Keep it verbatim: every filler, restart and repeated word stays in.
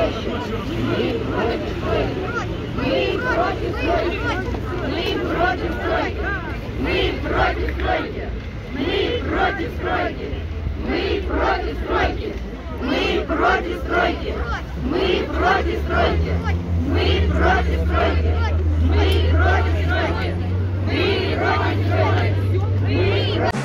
Мы против стройки! Мы против стройки! Мы против стройки! Мы против стройки! Мы против стройки! Мы против стройки! Мы против стройки! Мы против стройки! Мы против стройки! Мы против стройки! Мы против